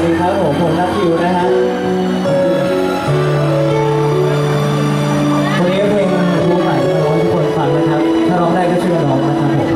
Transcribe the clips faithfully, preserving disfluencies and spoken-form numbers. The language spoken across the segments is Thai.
ดีครับผมผมนัททิวนะฮะวันนี้เพลงรู้ใหม่มาร้องทุกคนฟังนะครับถ้าร้องได้ก็ช่วยร้องนะครับผม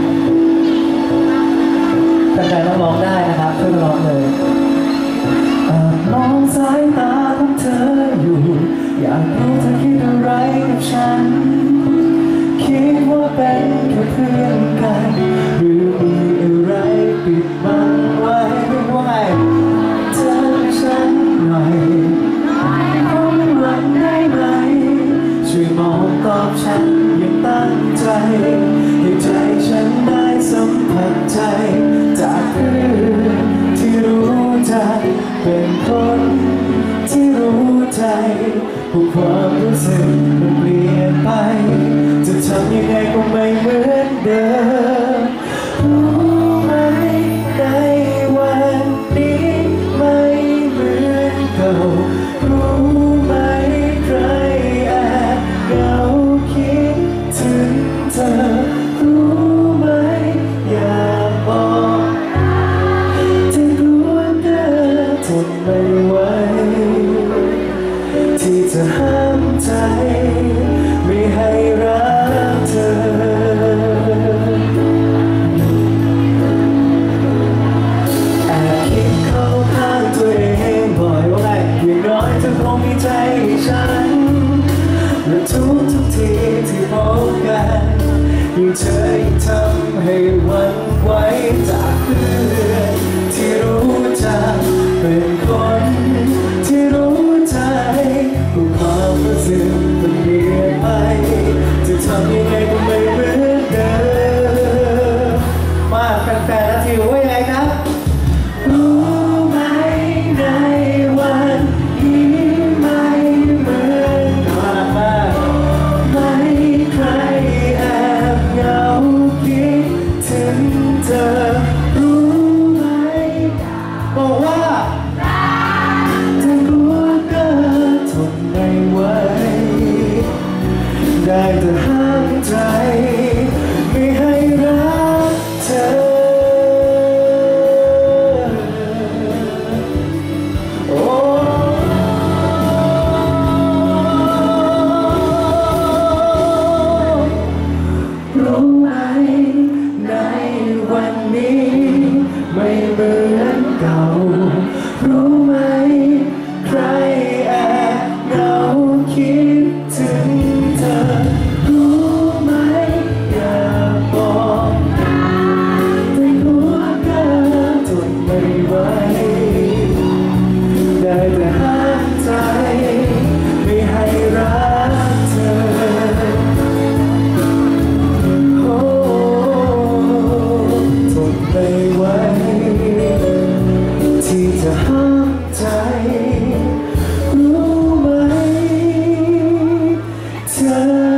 แต่ใจต้องร้องได้นะครับช่วยร้องเลยมองสายตาของเธออยู่อยากรู้เธอคิดอะไรกับฉันคิดว่าเป็นแค่เพื่อนกันหรือมีอะไรปิดบังไว้ไม่ว่าไงเธอให้ฉันหน่อยความหวังได้ไหมช่วยมองตอบฉันอย่างตั้งใจให้ใจฉันได้สัมผัสใจจากเพื่อนที่รู้จักเป็นคนที่รู้ใจผู้ความรู้สึกมันเปลี่ยนไปจะทำยังไงก็ไม่เหมือนเดิมรู้ไหมในวันนี้ไม่เหมือนเก่ารู้ไหมใครแอบเหงาคิดถึงเธอรู้ไหมอยากบอกที่กลัวเธอทนไม่ไหวที่จะห้ามใจไม่ให้รักเธอแอบคิดเข้าข้างตัวเองบ่อยว่าไงอย่างน้อยเธอคงมีใจให้ฉันและทุกทุกทีที่พบกันยิ่งเธอยิ่งทำให้หวั่นไหวจากเพื่อนที่รู้จักเป็นคนที่รู้ใจผู้ความรู้สึกมันเปลี่ยนไปจะทำยังไงก็ไม่เหมือนเดิมมาแฟนๆและทิวว่ายังไงครับรู้ไหมในวันนี้ไม่เหมือนก่อนมากไม่ใครแอบเหงาคิดถึงเธอรู้ไหมบอกว่าเธอกลัวเกินทนไม่ไหวได้แต่ห้ามใจไม่ให้รักเธอโอ้รู้ไหมในวันนี้ไม่เหมือนเก่ารู้ไหมใครแอบเหงาคิดถึงเธอรู้ไหมอยากบอกแต่กลัวเกินทนไม่ไหวได้แต่ห้ามใจไม่ให้รักเธอโอ้ทนไม่ไหวที่จะห้ามใจรู้ไหมเธอ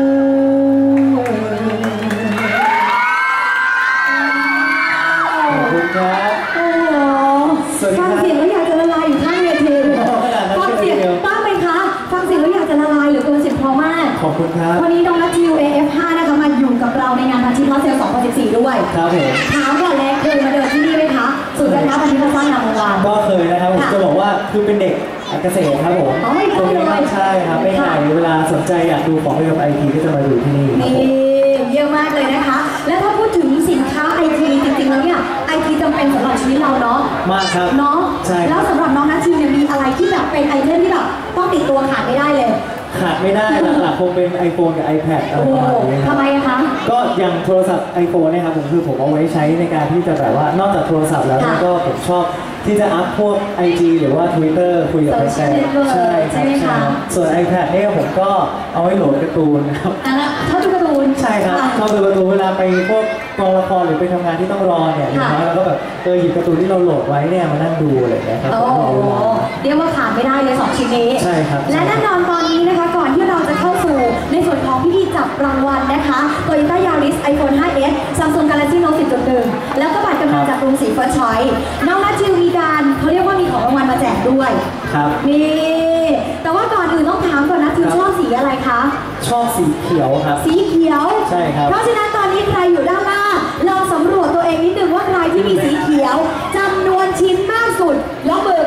ขอบคุณครับโอ้โหฟังเสียงแล้วอยากจะละลายอยู่ข้างเวทีฟังเสียงป้าไหมคะฟังเสียงแล้วอยากจะละลายเหลือเกินเสียงเพราะมากขอบคุณครับวันนี้น้องนัททิว เอ เอฟ ห้า นะคะมาอยู่กับเราในงานพันธิพเซลสองพันสิบสี่ด้วยครับผมถามก่อนเลยเคยมาเดินที่นี่ไหมคะศูนย์การค้าพันธิพสร้างงามวงวานก็เคยนะครับผมจะบอกว่าคือเป็นเด็กเกษตรครับผมอ๋อตรงนี้ใช่ครับไม่ไกลเวลาสนใจอยากดูของเกี่ยวกับไอทีก็จะมาดูที่นี่นี่เยอะมากเลยนะคะและถ้าพูดถึงสินค้าไอทีจริงๆแล้วเนี่ยไอทีจำเป็นสำหรับชีวิตเราเนาะมากครับเนาะใช่แล้วสำหรับน้องนัททิวเนี่ยมีอะไรที่แบบเป็นไอเทมที่แบบต้องติดตัวขาดไม่ได้เลยขาดไม่ได้หลักๆคงเป็น iPhone กับ iPad อะไรประมาณนี้ทำไมคะก็อย่างโทรศัพท์ iPhone เนี่ยครับผมคือผมเอาไว้ใช้ในการที่จะแบบว่านอกจากโทรศัพท์แล้วก็ผมชอบที่จะอัพพวก ไอ จี หรือว่า Twitter คุยกับแฟนๆใช่ใช่ไหมคะส่วน iPad เนี่ยผมก็เอาไว้โหลดการ์ตูนนะครับชอบดูการ์ตูนใช่ครับชอบดูการ์ตูนเวลาไปพวกกองละครหรือไปทำงานที่ต้องรอเนี่ยอย่างน้อยเราก็แบบเออหยิบการ์ตูนที่เราโหลดไว้เนี่ยมานั่งดูอะไรอย่างเงี้ยครับโอ้โหเรียกว่าขาดไม่ได้เลยสองชิ้นนี้ใช่ครับและแน่นอนตอนนี้นะคะก่อนที่เราจะเข้าสู่ในส่วนของพิธีจับรางวัลนะคะ Toyota Yaris iPhone ไฟว์ เอส Samsung Galaxy Note สิบ จุด หนึ่ง แล้วก็บัตรกำนันจากกรุงศรี First Choice น้องนัททิวมีการเขาเรียกว่ามีของรางวัลมาแจกด้วยครับนี่แต่ว่าก่อนอื่นต้องถามก่อนนะทิวชอบสีอะไรคะชอบสีเขียวครับสีเขียวใช่ครับเพราะฉะนั้นตอนนี้ใครอยู่ด้านล่างลองสำรวจตัวเองนิดนึงว่าใครที่มีสีเขียวจำนวนชิ้นมากสุดยกมือ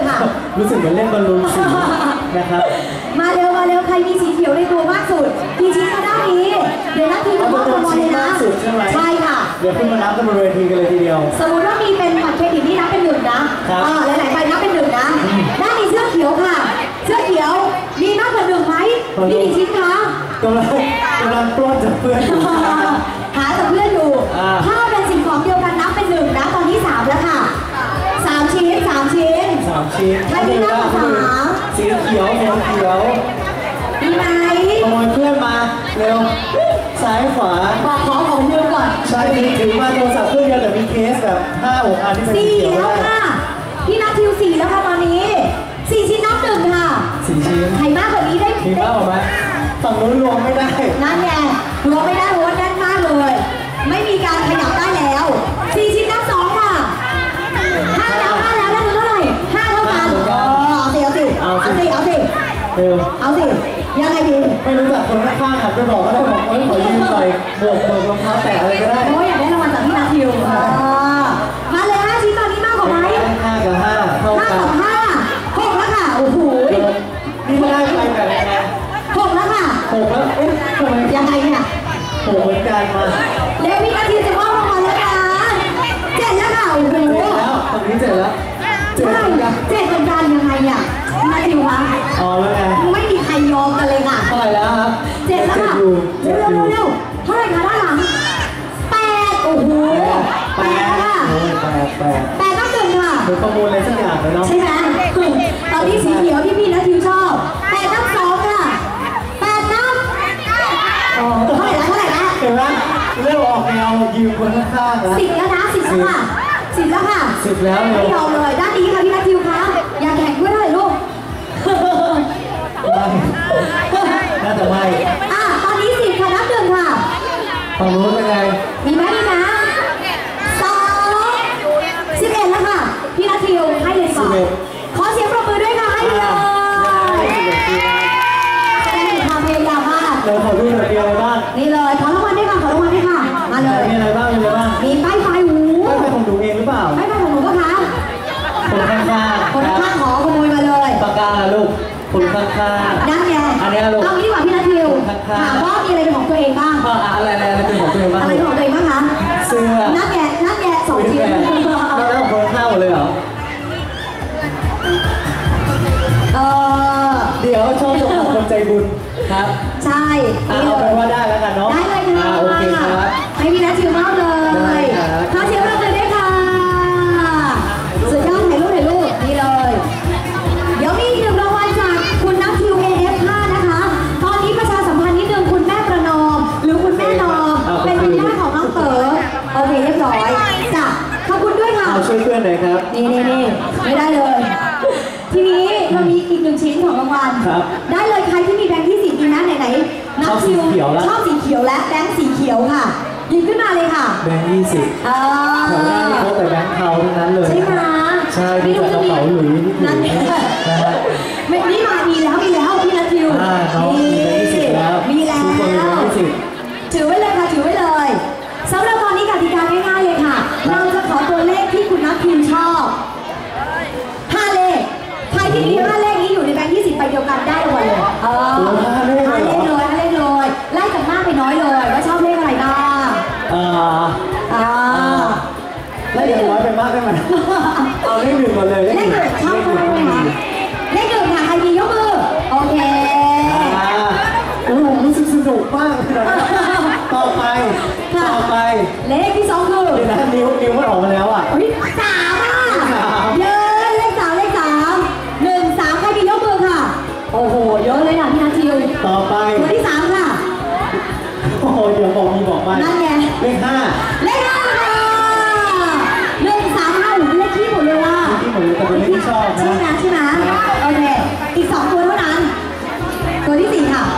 รู้สึกเหมือนเล่นบอลลูนสีนะครับมาเร็วมาเร็วใครมีสีเขียวในตัวมากสุดกี่ชิ้นมาด้านนี้เดี๋ยวนักทีมจะมอบรางวัลเลยนะใช่ค่ะเดี๋ยวขึ้นมานับกันบนเวทีกันเลยทีเดียวสมมติว่ามีเป็นบัตรเครดิตนี่นับเป็นหนึ่งนะอ่าหลายๆใบนับเป็นหนึ่งนะด้านนี้เสื้อเขียวค่ะเสื้อเขียวมีมากกว่าหนึ่งไหมมีกี่ชิ้นคะกำลังกำลังปล้นจากเพื่อนอยู่หาจากเพื่อนอยู่ถ้าเป็นสิ่งของเดียวกันนับเป็นหนึ่งนะตอนนี้สามแล้วค่ะสามชิ้นสามชิ้นสามชิ้นใครมีนับสามสีเขียวสีเขียวมีไหมขโมยเพื่อนมาเร็วซ้ายขวาบอกขอของเพื่อนก่อนใช่ถือมาโทรศัพท์เครื่องเดียวแต่มีเคสแบบห้าหกอันที่เป็นสีเขียวแล้วค่ะพี่นัททิวสี่แล้วค่ะตอนนี้สี่ชิ้นนับหนึ่งค่ะสี่ชิ้นใครมากกว่านี้ได้มีมากกว่าไหมฝั่งนู้นรวมไม่ได้นั่นไงรวมไม่ได้เพราะว่าแน่นมากเลยไม่มีการขยับได้แล้วสี่ชิ้นนับสองค่ะห้าแล้วห้าแล้วได้เท่าไหร่ห้าเท่ากันเอาสิเอาสิเอาสิเอาสิเอาสิยังไงดีไม่รู้จักคนข้างๆหันไปบอกก็ได้บอกเอ้ยขอยืมหน่อยบวกเบิกรองเท้าแตะอะไรก็ได้เพราะอยากได้รางวัลจากพี่นัททิวมาเลยห้าชิ้นตอนนี้มากกว่าไหมห้ากับห้าเท่ากันห้ากับห้าหกแล้วค่ะโอ้โหนี่ไม่ได้ไปแบบไหนหกแล้วค่ะหกแล้วเอ๊ะทำไมยังไงเนี่ยหกเหมือนกันมาเดี๋ยวพี่นัททิวจะมอบรางวัลแล้วนะเจ็ดแล้วค่ะโอ้โหเจ็ดแล้วตอนนี้เจ็ดแล้วเจ็ดเหมือนกันเจ็ดเหมือนกันยังไงเนี่ยนัททิวคะอ๋อแล้วไงไม่มีใครยอมกันเลยค่ะเท่าไหร่แล้วครับเจ็ดแล้วค่ะเร็วเร็วเร็วเท่าไหร่คะด้านหลังแปดโอ้โหแปดค่ะแปดแปดแปดต้องหนึ่งค่ะเหมือนประมูลอะไรสักอย่างเลยเนาะใช่ไหมตอนนี้สีเขียวที่พี่นัททิวชอบแปดนับสองค่ะแปดนับอ๋อเท่าไหร่ละเท่าไหร่ละเห็นไหมเริ่มออกแนวยืมคนข้างๆแล้วสิบแล้วนะสิบแล้วค่ะสิบแล้วค่ะสิบแล้วไม่ยอมเลยด้านนี้ค่ะพี่นัททิวคะอยากแข่งด้วยเท่าไหร่ลูกน่าจะไม่อ่ะตอนนี้สิบค่ะนับหนึ่งค่ะฝั่งนู้นเป็นไงมีไหมมีนะสองสิบเอ็ดแล้วค่ะพี่นัททิวให้เลยก่อนขอเสียงปรบมือด้วยค่ะให้เลยแสดงถึงความพยายามมากเราขอดูหน่อยเดียวบ้างนี่เลยขอรางวัลด้วยค่ะขอรางวัลด้วยค่ะมาเลยมีอะไรบ้างมีอะไรบ้างมีป้ายไฟหูป้ายไฟของหนูเองหรือเปล่าป้ายไฟของหนูปะคะคนข้างๆคนข้างขอขโมยมาเลยปากกาลูกคนข้างๆนั่นไงอันนี้ลูกเอางี้ดีกว่าพี่นัททิวถามว่ามีอะไรเป็นของตัวเองบ้างอะไรอะไรอะไรเป็นของตัวเองบ้างอะไรเป็นของตัวเองบ้างคะเสื้อนักแกะนักแกะสองชิ้นแล้วคนข้างหมดเลยเหรอเออเดี๋ยวชอบชมคนใจบุญครับใช่เอาเป็นว่าได้แล้วกันเนาะได้เลยค่ะโอเคครับให้พี่นัททิวมอบเลยขอเสียงปรบมือด้วยค่ะสุดยอดถ่ายรูปถ่ายรูปนี่เลยเดี๋ยวมีอีกหนึ่งรางวัลจากคุณนัททิว เอ เอฟ ห้า นะคะตอนนี้ประชาสัมพันธ์นิดนึงคุณแม่ประนอมหรือคุณแม่นอมเป็นคุณแม่ของน้องเต๋อโอเคเรียบร้อยจ้ะขอบคุณด้วยค่ะช่วยเพื่อนหน่อยครับนี่นี่นี่ไม่ได้เลยทีนี้เรามีอีกหนึ่งชิ้นของรางวัลได้เลยใครที่มีแบงค์ที่สีดีนะไหนๆนัททิวชอบสีเขียวและแบงค์สีเขียวค่ะหยิบขึ้นมาเลยค่ะแบงค์ยี่สิบเออแถวหน้านี่เขาแต่แบงค์เทาทั้งนั้นเลยใช่ไหมใช่ดูจากกระเป๋าหลุยนี่นั่นเองนะฮะไม่นี่มามีแล้วมีแล้วพี่นัททิวมีแบงค์ยี่สิบแล้วมีแล้วถือไว้เลยค่ะถือไว้เลยสำหรับตอนนี้กติกาง่ายๆเลยค่ะเราจะขอตัวเลขที่คุณนัททิวชอบห้าเลขใครที่มีห้าเลขนี้อยู่ในแบงค์ยี่สิบใบเดียวกันได้หมดเลยเออห้าเลขเลยห้าเลขเลยไล่จากมากไปน้อยเลยว่าชอบเลขอะไรบ้างอ่าอ่าแล้วเดี๋ยวน้อยไปมากได้ไหมเอาเลขหนึ่งก่อนเลยเลขหนึ่งชอบเลขไหนคะเลขหนึ่งค่ะใครมียกมือโอเคโอ้โหรู้สึกสนุกมากเลยต่อไปต่อไปเลขที่สองคือเดี๋ยวนะนิ้วนิ้วมันออกมาแล้วอ่ะสามอ่ะเยอะเลขสามเลขสามหนึ่งสามใครมียกมือค่ะโอ้โหเยอะเลยนะพี่นาทิวต่อไปตัวที่สามค่ะโอ้โหเดี๋ยวบอกมีบอกไปนั่นไงเลขห้าเลขห้าค่ะหนึ่งสามห้าหรือเลขที่หมดเลยว่ะเลขที่หมดเลยแต่เป็นเลขที่ชอบนะใช่ไหมใช่ไหมโอเคอีกสองตัวเท่านั้นตัวที่สี่ค่ะ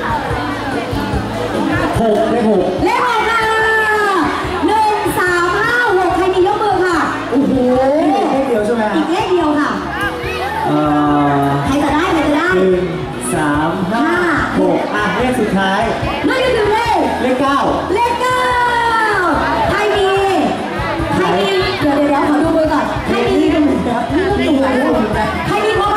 หกเลขหกเลขหกค่ะหนึ่งสามห้าหกใครมียกมือค่ะโอ้โหเลขเดียวใช่ไหมอีกเลขเดียวค่ะใครจะได้ใครจะได้หนึ่งสามห้าหกอ่ะเลขสุดท้ายนั่นก็คือเลขเลขเก้าเลขเก้าใครมีใครมีเดี๋ยวเดี๋ยวขอดูมือก่อนใครมีใครมีครบ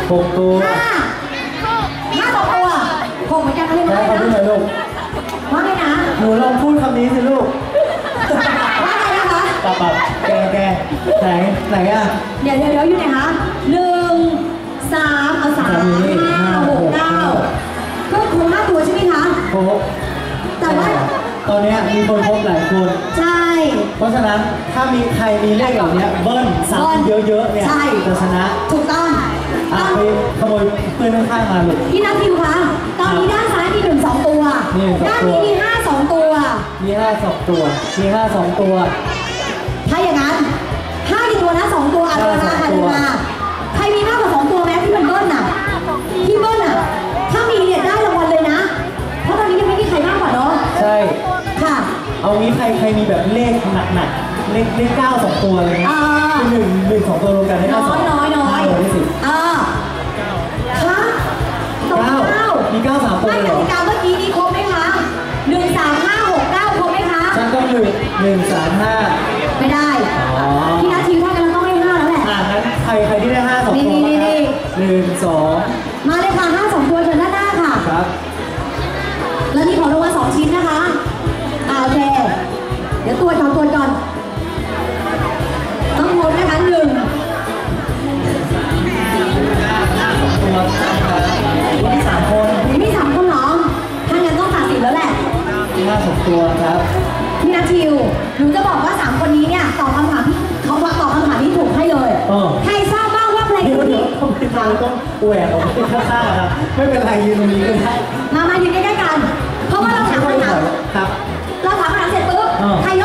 หกตัวห้าห้าสองตัวหกเหมือนกันเลยแม่นะเขาพูดหน่อยลูกว่าไงนะหนูลองพูดคำนี้สิลูกว่าไงนะคะปับปับแกแกไหนไหนอ่ะเดี๋ยวเดี๋ยวเดี๋ยวอยู่ไหนคะหนึ่งสามเอาสามห้าหกเก้าก็คงห้าตัวใช่ไหมคะโอ้แต่ว่าตอนนี้มีคนพบหลายคนใช่เพราะฉะนั้นถ้ามีใครมีเลขเหล่านี้เบิ้ลซ้ำเยอะๆเนี่ยจะชนะถูกต้องอ่ะไปขโมยเพื่อนข้างๆมาลูกพี่นัททิวคะตอนนี้ด้านซ้ายมีหนึ่งสองตัว ด้านนี้มีห้าสองตัวมีห้าสองตัวมีห้าสองตัวถ้าอย่างนั้นห้ากี่ตัวนะสองตัวอ่ะเดินมาค่ะเดินมาใครมีมากกว่าสองตัวไหมที่เป็นเบิ้ลน่ะที่เบิ้ลน่ะถ้ามีเนี่ยได้รางวัลเลยนะเพราะตอนนี้ยังไม่มีใครมากกว่าเนาะใช่ค่ะเอางี้ใครใครมีแบบเลขหนักๆเลขเลขเก้าสองตัวเลยนะอ่าคือหนึ่งหนึ่งสองตัวรวมกันได้น้เก้าสอองยน้อยน้อยได้สิอ่าคะสองเก้าเก้ามีเก้าสามตัวไม่เลยกเหรอติกาเมื่อกี้นี้ครบไหมคะหนึ่งสามห้าหกเก้าครบไหมคะฉันต้องหนึ่งหนึ่งสามห้าไม่ได้อ๋อพี่นัททิวถ้ากันเราต้องให้ห้าแล้วแหละอ่ะงั้นใครใครที่ได้ห้าสองนี่ตัวนี่บ้างนี่ครับหนึ่งสองมาเลยค่ะห้าสองตัวเชิญด้านหน้าค่ะครับแล้วมีของรางวัลสองชิ้นนะคะอ่าโอเค เดี๋ยวตรวจก่อนตรวจก่อนต้องพบนะคะหนึ่งตัววันที่สามคนมีสามคนเหรอถ้างั้นต้องตัดสินแล้วแหละห้าสองตัวครับพี่นัททิวหนูจะบอกว่าสามคนนี้เนี่ยตอบคำถามที่เขาตอบคำถามที่ถูกให้เลยเออใครทราบบ้างว่าเพลงเดี๋ยวเดี๋นี้ยวทำไมเราต้องแหวกออกไปข้างๆนะไม่เป็นไรยืนตรงนี้ก็ได้มามายืนใกล้ๆกัน เพราะว่าเราถามคำถามครับเราถามคำถามเสร็จปุ๊บเออใคร